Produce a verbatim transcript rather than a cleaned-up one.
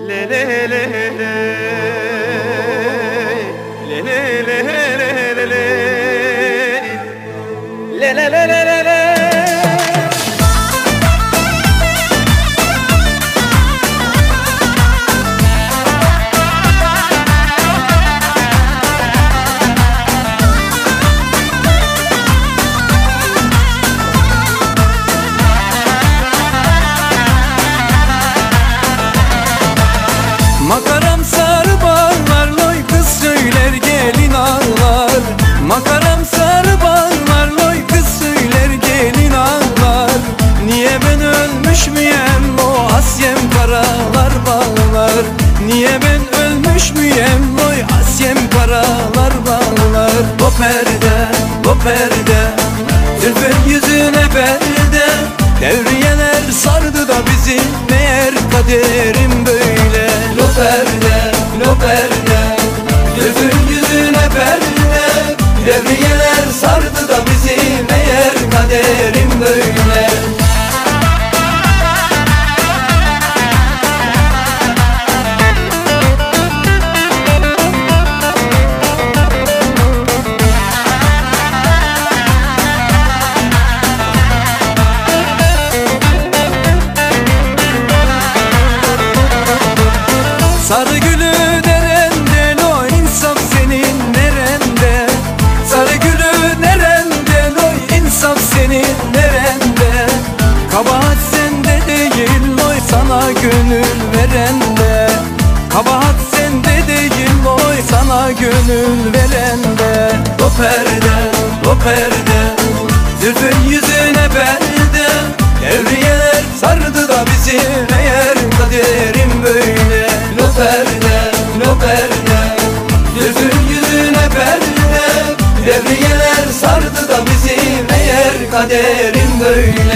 le le le le le le le le le le le le le le. Makaram sarı bağlar, loy kız söyler gelin ağlar. Makaram sarı bağlar, loy kız söyler gelin ağlar. Niye ben ölmüş müyem, o Asyem karalar bağlar. Niye ben ölmüş müyem, oy Asyem karalar bağlar. O perde, o perde, zülfün yüzüne perde. Devriyeler sardı da bizi, meğer kaderim böyle. Lo perde, lo perde, zülfün yüzüne perde. Devriyeler sardı da bizi, meğer kaderim böyle. Sarı gülü nerende, o insaf senin nerende? Sarı gülü nerende, o insaf senin nerende? Kabahat sende değil, oy sana gönül verende. Kabahat sende değil, oy sana gönül verende. O perde, o perde, zülfün yüzüne perde. Devriyeler sardı da bizi, meğer kaderim böyle. Lo perde, lo perde, zülfün yüzüne perde. Devriyeler sardı da bizi, meğer kaderim böyle.